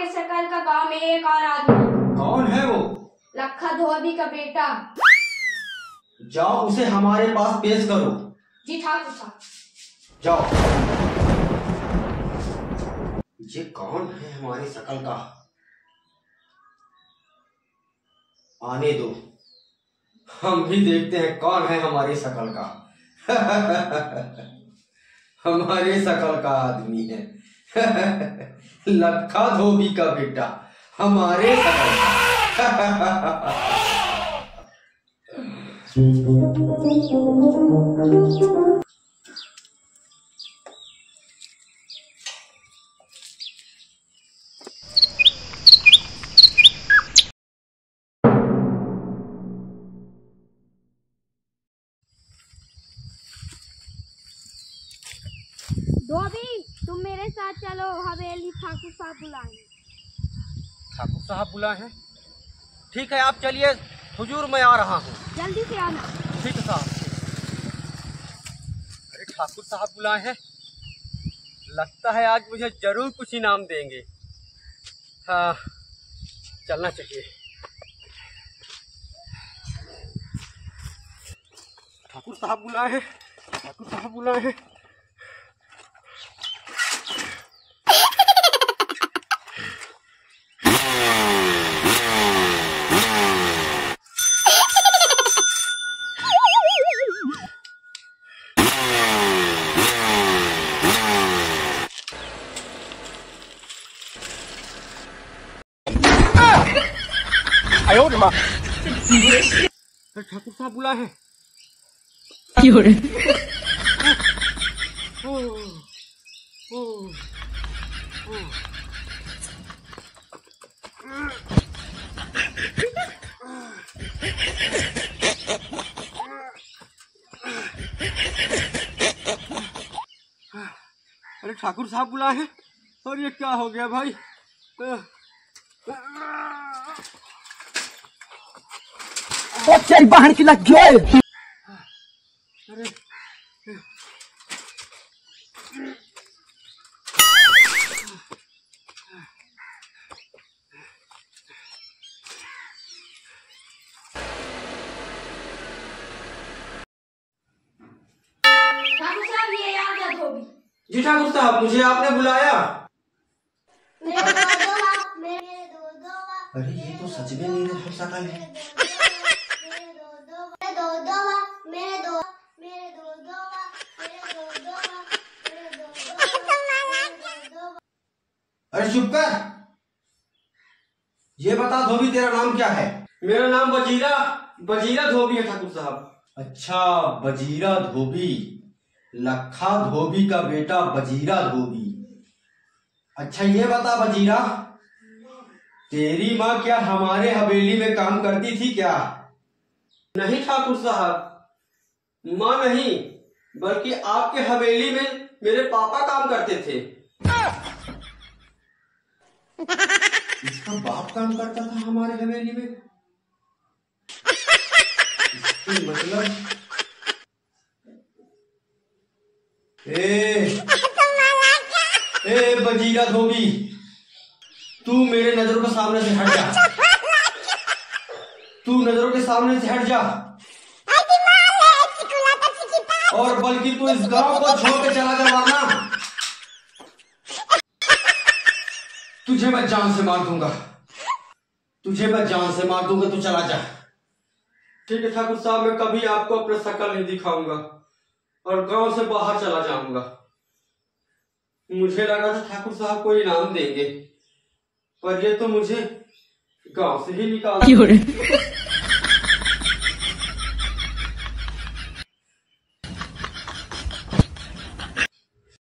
आपके शक्ल का गांव में एक और आदमी। कौन है वो? लखा धोबी का बेटा। जाओ उसे हमारे पास पेश करो। जी ठाकुर साहब। जाओ। ये कौन है हमारी शक्ल का? आने दो, हम भी देखते हैं कौन है हमारी शक्ल का। हमारे शक्ल का आदमी है। लखा धोबी का बेटा हमारे शक्ल का। धोबी, तुम मेरे साथ चलो, हवेली ठाकुर साहब बुलाएं। ठाकुर साहब बुलाए हैं? ठीक है, आप चलिए हुजूर, मैं आ रहा हूँ। जल्दी से आना। ठीक है साहब। अरे ठाकुर साहब बुलाए हैं, लगता है आज मुझे जरूर कुछ इनाम देंगे। हाँ, चलना चाहिए। ठाकुर साहब बुलाए हैं, ठाकुर साहब बुलाए हैं। ठाकुर साहब बुलाए हैं। अरे ठाकुर साहब बुलाए हैं, और ये क्या हो गया भाई? चल बाहर की लग गए। अरे ठाकुर साहब, ये आ गया धोबी। जी ठाकुर साहब, मुझे आपने बुलाया? अरे ये तो सच में मेरे हम शक्ल है। अरे चुप कर। ये बता धोबी, तेरा नाम क्या है? मेरा नाम बजीरा धोबी है ठाकुर साहब। अच्छा, बजीरा धोबी, लखा धोबी का बेटा बजीरा धोबी। अच्छा ये बता बजीरा, तेरी माँ क्या हमारे हवेली में काम करती थी क्या? नहीं ठाकुर साहब, माँ नहीं, बल्कि आपके हवेली में मेरे पापा काम करते थे। इसका बाप काम करता था हमारे हवेली में? इसकी मतलब ए बजीरा धोबी, तू मेरे नजरों के सामने से हट जा। तू नजरों के सामने से हट जा, और बल्कि तू इस गांव को छोड़ के चला जा, वरना तुझे मैं जान से मार दूंगा। तुझे मैं जान से मार दूंगा, तू चला जा। ठीक है ठाकुर साहब, मैं कभी आपको अपना शक्ल नहीं दिखाऊंगा और गांव से बाहर चला जाऊंगा। मुझे लगा था ठाकुर साहब को इनाम देंगे, पर ये तो मुझे गांव से ही निकाल